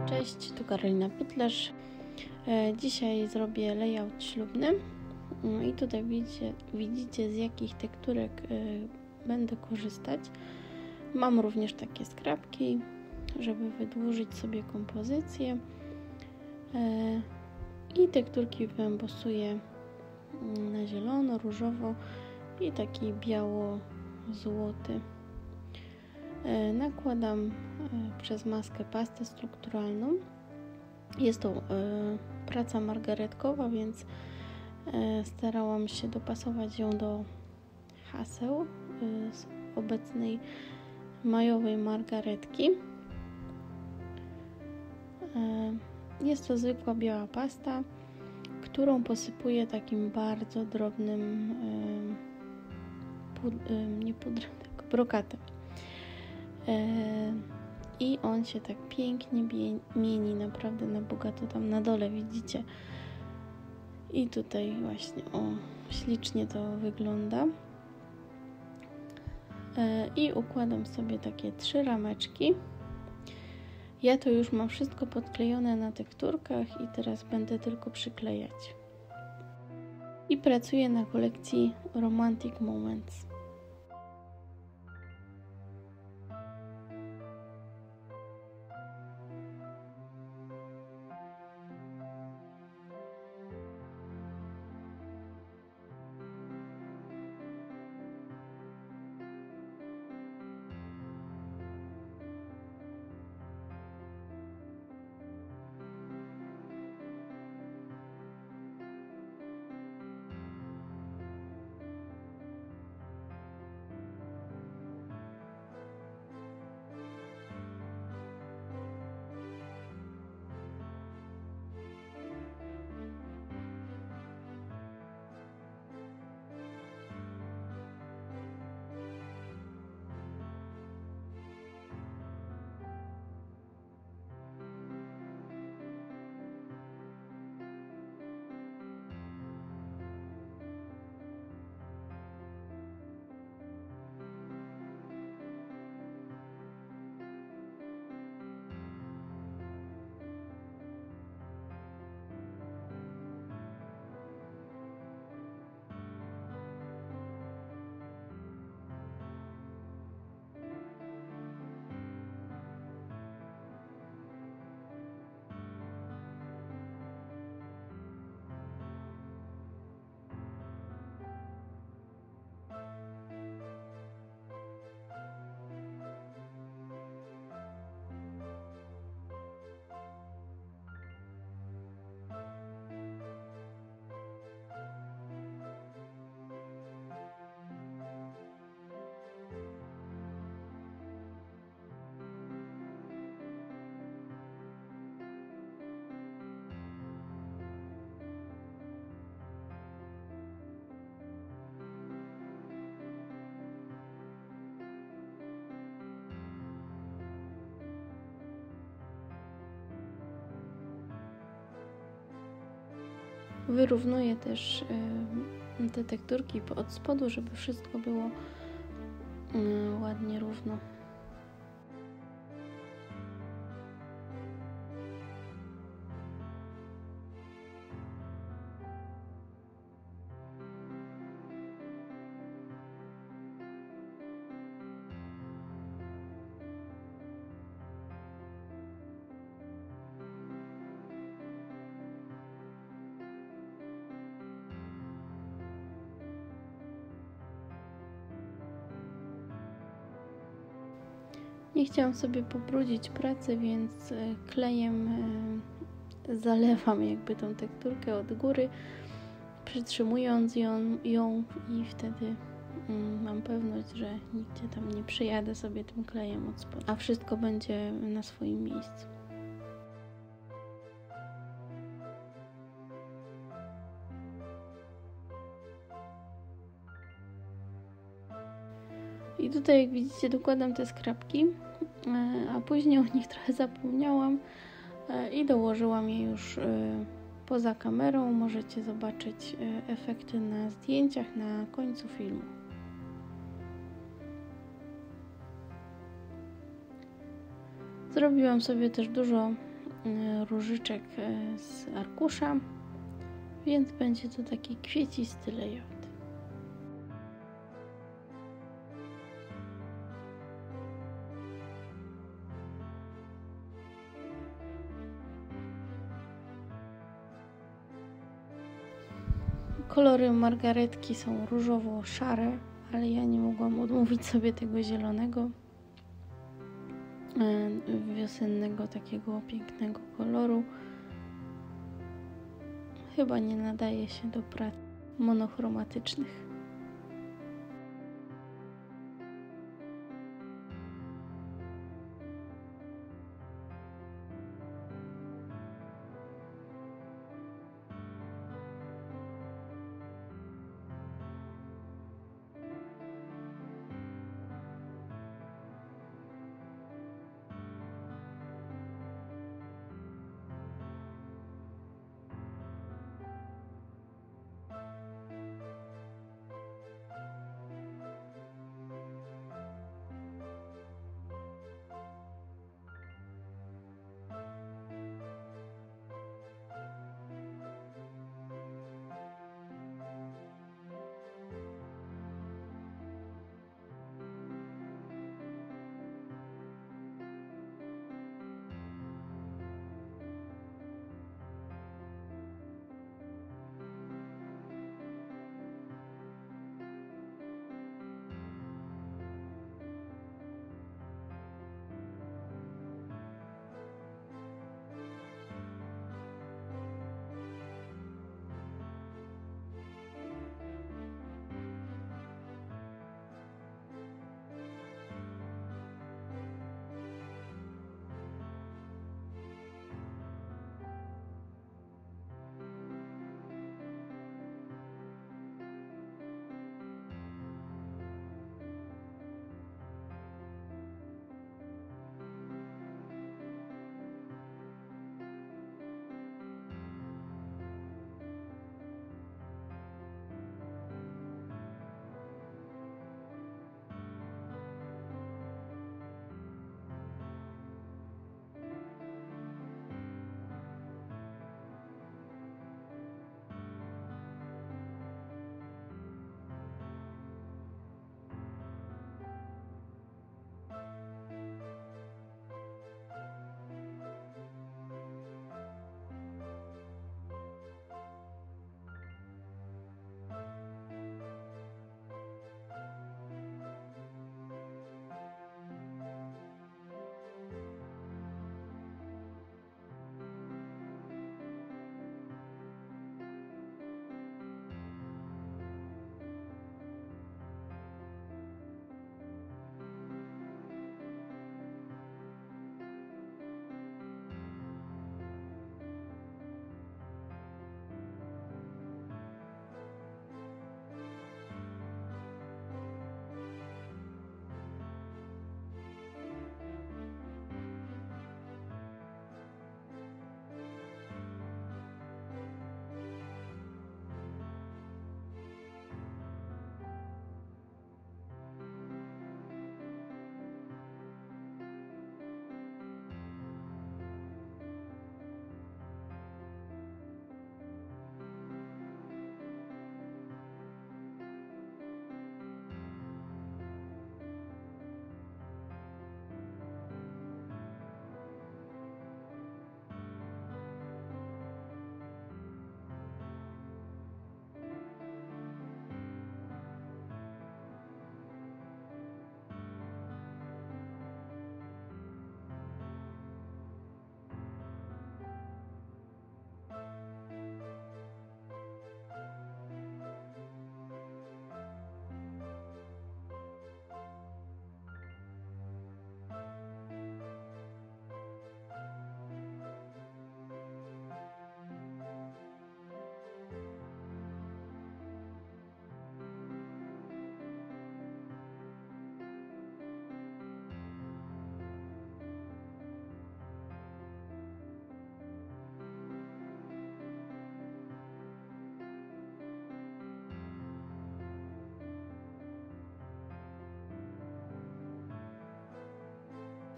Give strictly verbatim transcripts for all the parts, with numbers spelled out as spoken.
Cześć, tu Karolina Pytlarz. Dzisiaj zrobię layout ślubny i tutaj widzicie, widzicie z jakich tekturek będę korzystać. Mam również takie skrapki, żeby wydłużyć sobie kompozycję i tekturki wyembosuję na zielono, różowo i taki biało-złoty. Nakładam przez maskę pastę strukturalną. Jest to praca margaretkowa, więc starałam się dopasować ją do haseł z obecnej majowej margaretki. Jest to zwykła biała pasta, którą posypuję takim bardzo drobnym pud nie pudrem, tylko brokatem. I on się tak pięknie mieni, naprawdę na bogato. Tam na dole widzicie. I tutaj właśnie, o, ślicznie to wygląda. I układam sobie takie trzy rameczki. Ja to już mam wszystko podklejone na tekturkach i teraz będę tylko przyklejać. I pracuję na kolekcji Romantic Moments. Wyrównuję też te tekturki od spodu, żeby wszystko było ładnie równo. Nie chciałam sobie pobrudzić pracy, więc klejem zalewam jakby tą tekturkę od góry, przytrzymując ją, ją i wtedy mam pewność, że nigdzie tam nie przyjadę sobie tym klejem od spodu, a wszystko będzie na swoim miejscu. I tutaj, jak widzicie, dokładam te skrapki, a później o nich trochę zapomniałam i dołożyłam je już poza kamerą. Możecie zobaczyć efekty na zdjęciach na końcu filmu. Zrobiłam sobie też dużo e, różyczek e, z arkusza, więc będzie to taki kwiecisty layout. Kolory margaretki są różowo-szare, ale ja nie mogłam odmówić sobie tego zielonego, wiosennego, takiego pięknego koloru. Chyba nie nadaje się do prac monochromatycznych.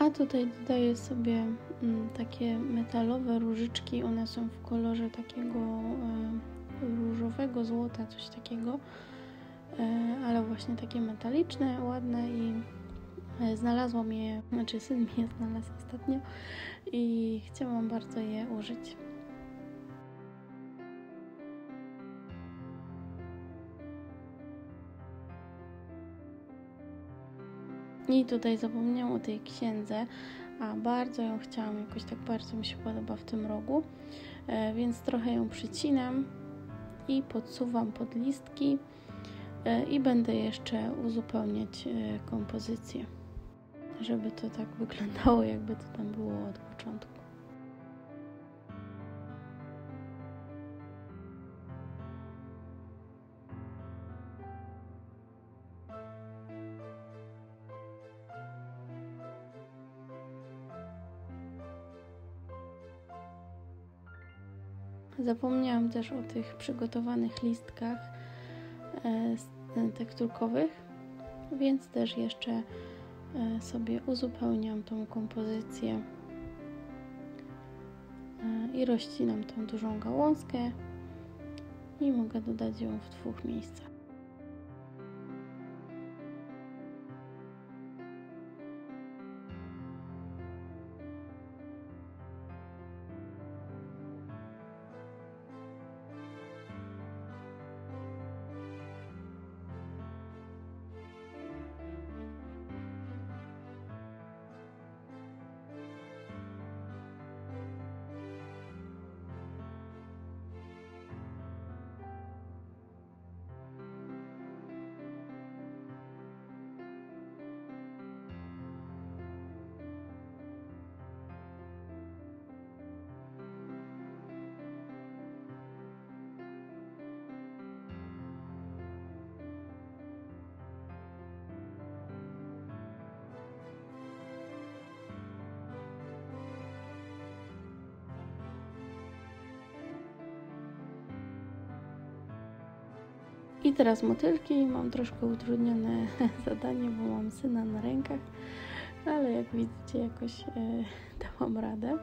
A tutaj dodaję sobie mm, takie metalowe różyczki, one są w kolorze takiego e, różowego złota, coś takiego, e, ale właśnie takie metaliczne, ładne i e, znalazłam je, znaczy syn mi je znalazł ostatnio i chciałam bardzo je użyć. I tutaj zapomniałam o tej księdze, a bardzo ją chciałam, jakoś tak bardzo mi się podoba w tym rogu, e, więc trochę ją przycinam i podsuwam pod listki e, i będę jeszcze uzupełniać e, kompozycję, żeby to tak wyglądało, jakby to tam było od początku. Zapomniałam też o tych przygotowanych listkach e, tekturkowych, więc też jeszcze e, sobie uzupełniam tą kompozycję e, i rozcinam tą dużą gałązkę i mogę dodać ją w dwóch miejscach. I teraz motylki. Mam troszkę utrudnione zadanie, bo mam syna na rękach, ale jak widzicie, jakoś e, dałam radę.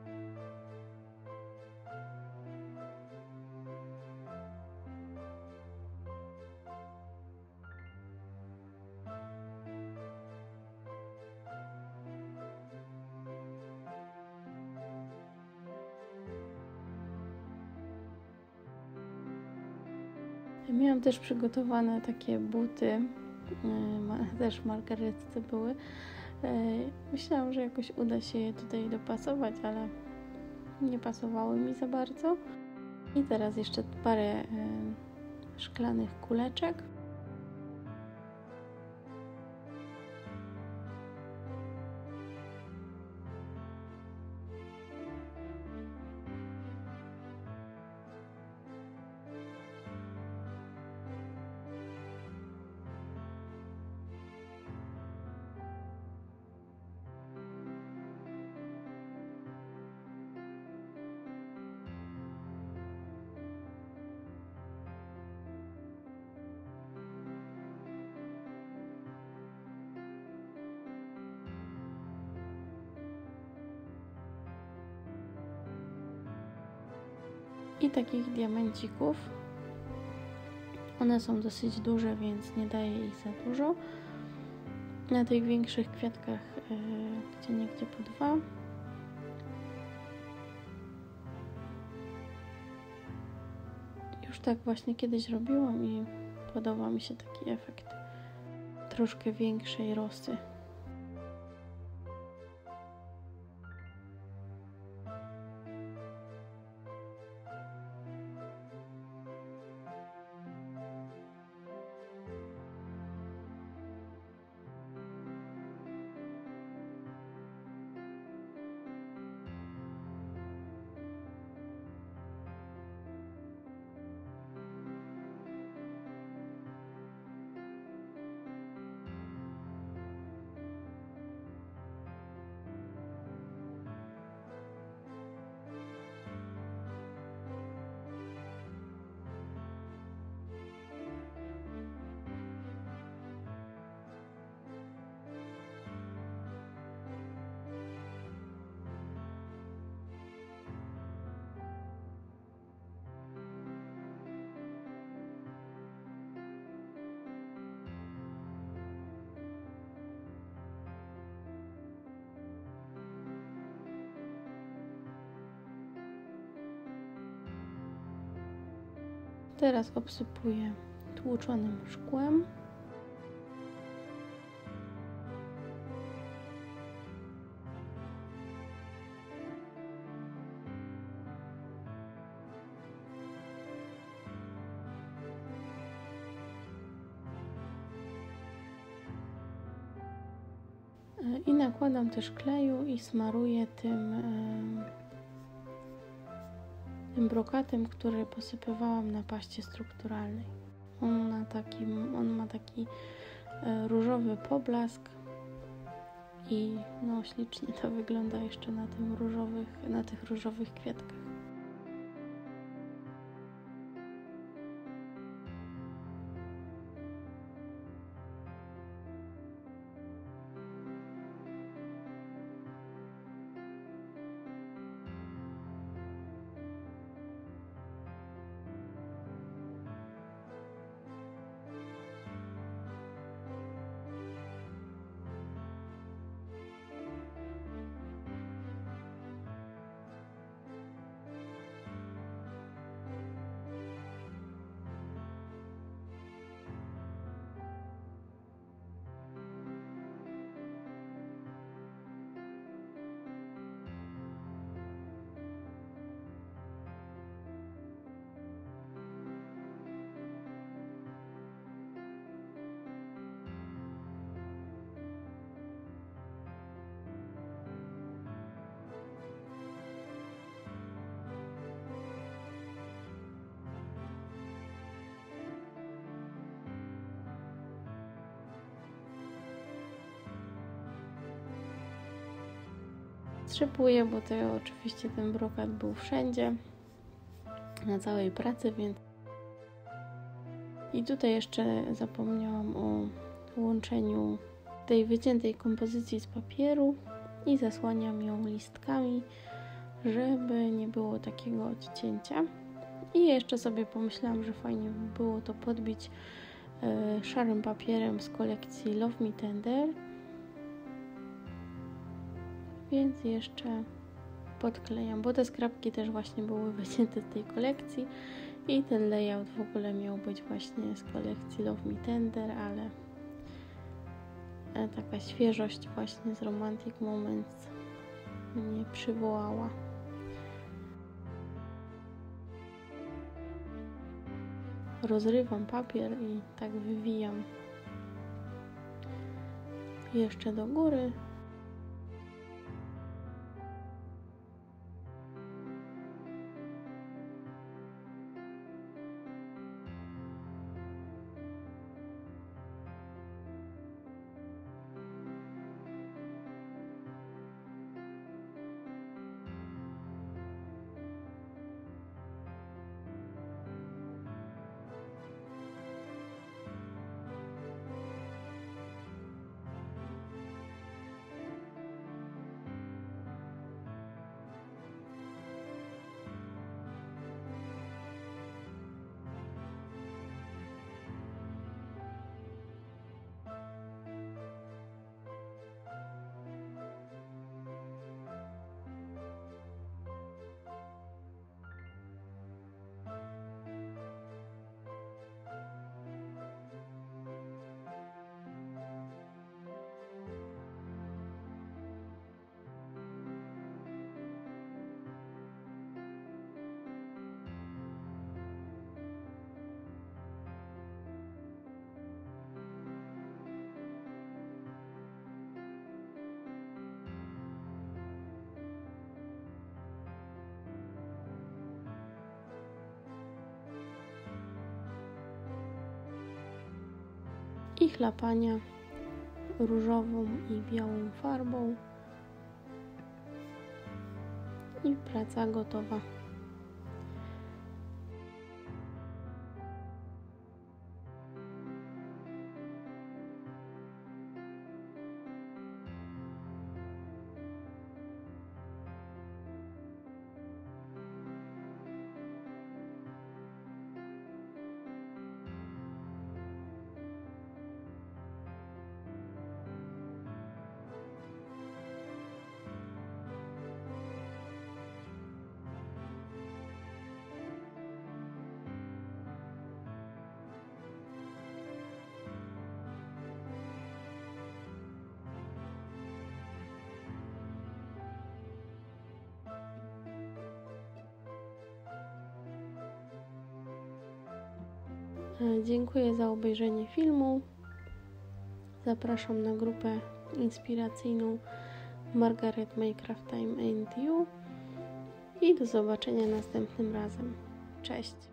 Miałam też przygotowane takie buty, też margaretce były. Myślałam, że jakoś uda się je tutaj dopasować, ale nie pasowały mi za bardzo. I teraz jeszcze parę szklanych kuleczek. I takich diamencików. One są dosyć duże, więc nie daję ich za dużo. Na tych większych kwiatkach yy, gdzie niegdzie po dwa. Już tak właśnie kiedyś robiłam i podoba mi się taki efekt troszkę większej rosy. Teraz obsypuję tłuczonym szkłem. I nakładam też kleju i smaruję tym, tym brokatem, który posypywałam na paście strukturalnej. On, na takim, on ma taki różowy poblask i no ślicznie to wygląda jeszcze na, tym różowych, na tych różowych kwiatkach. Strzypuję, bo to oczywiście ten brokat był wszędzie, na całej pracy, więc... I tutaj jeszcze zapomniałam o łączeniu tej wyciętej kompozycji z papieru i zasłaniam ją listkami, żeby nie było takiego odcięcia. I jeszcze sobie pomyślałam, że fajnie by było to podbić e, szarym papierem z kolekcji Love Me Tender. Więc jeszcze podklejam, bo te skrapki też właśnie były wycięte z tej kolekcji i ten layout w ogóle miał być właśnie z kolekcji Love Me Tender, ale taka świeżość właśnie z Romantic Moments mnie przywołała. Rozrywam papier i tak wywijam jeszcze do góry. I chlapania różową i białą farbą i praca gotowa. Dziękuję za obejrzenie filmu. Zapraszam na grupę inspiracyjną Margaret Minecraft Time and You i do zobaczenia następnym razem. Cześć!